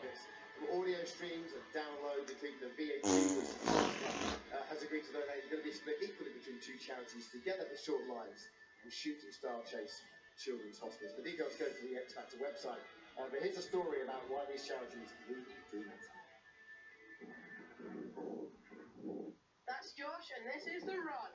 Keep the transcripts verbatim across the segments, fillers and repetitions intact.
benefits from audio streams and download, including the V A T, which uh, has agreed to donate. It's going to be split equally between two charities, Together for Short Lives and Shooting Star Chase Children's Hospice. The details go to the X Factor website. Uh, but here's a story about why these charities really do matter. That's Josh, and this is The Run.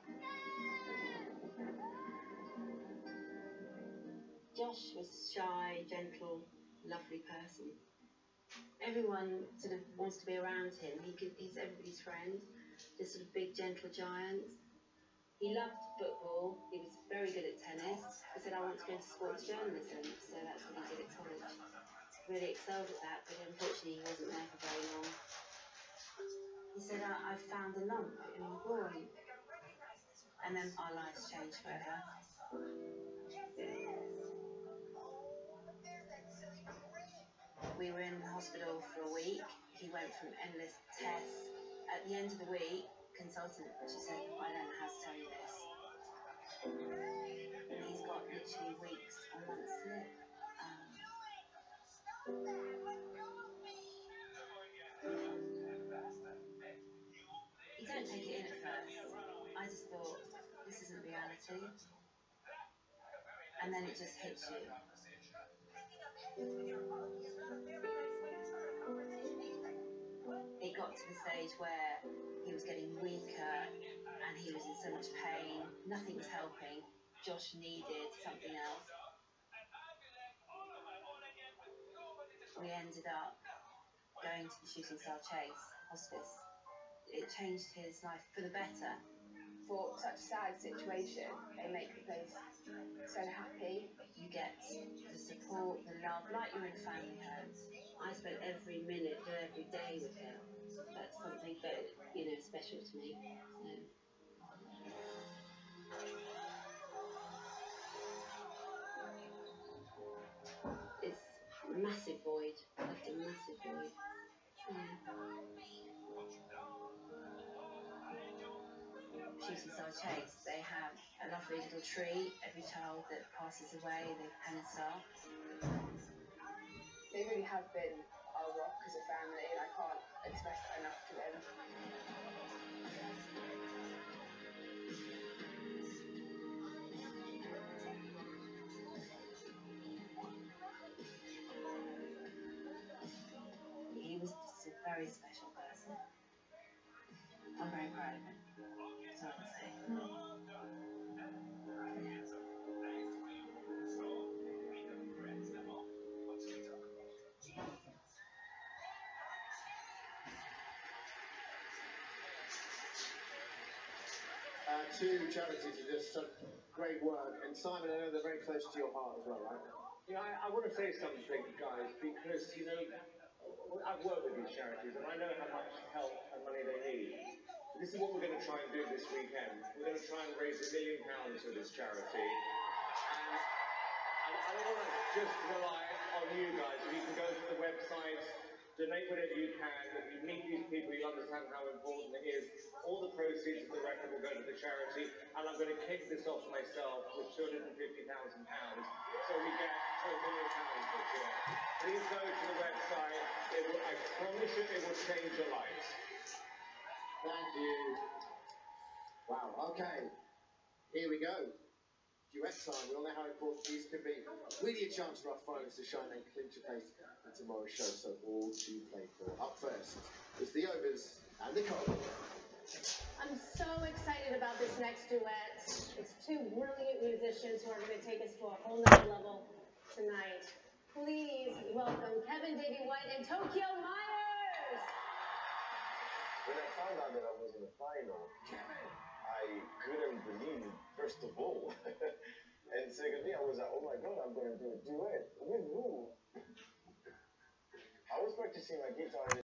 Josh was shy, gentle, lovely person. Everyone sort of wants to be around him. He could, he's everybody's friend, this sort of big, gentle giant. He loved football. He was very good at tennis. He said, I want to go into sports journalism, so that's what he did at college. Really excelled at that, but unfortunately he wasn't there for very long. He said, I, I found a lump in my groin. And then our lives changed forever. We were in the hospital for a week. He went from endless tests. At the end of the week, consultant, she said, I don't know how to tell you this. And he's got literally weeks or months to live. Um, you don't take it in at first. I just thought, this isn't reality. And then it just hits you. It got to the stage where he was getting weaker and he was in so much pain. Nothing was helping. Josh needed something else. We ended up going to the Shooting Star Chase Hospice. It changed his life for the better. For such a sad situation, they make the place so happy. You get the support, the love, like you're in a family home. I spent every minute of every day with him. That's something that, you know, special to me. So. It's a massive void. Left a massive void. Yeah. Shooting Star Chase, they have a lovely little tree. Every child that passes away, they pen a star. They really have been our rock as a family, and I can't express that enough to them. He was just a very special person. I'm very proud of him. That's all I can say. Uh, two charities are just such great work, and Simon, I know they're very close to your heart as well, right? Yeah, I, I want to say something, guys, because, you know, I've worked with these charities, and I know how much help and money they need. This is what we're going to try and do this weekend. We're going to try and raise a million pounds for this charity. And I, I don't want to just rely on you guys. You can go to the website, donate whatever you can. If you meet these people, you understand how important it is. All the proceeds of the record will go to the charity, and I'm going to kick this off myself with two hundred fifty thousand pounds. So we get a million pounds this year. Please go to the website. It will, I promise you it will change your lives. Thank you. Wow, okay. Here we go. Duet time. We all know how important these can be. Really a chance for our finalists to shine and clinch a place in tomorrow's show, so all to play for. Up first is the Overs and Nicole. I'm so excited about this next duet. It's two brilliant musicians who are going to take us to a whole nother level tonight. Please welcome Kevin Davey White and Tokyo Myers. When I found out that I was in the final, I couldn't believe it, first of all. And secondly, I was like, oh my god, I'm going to do a duet. With who? I was practicing my guitar.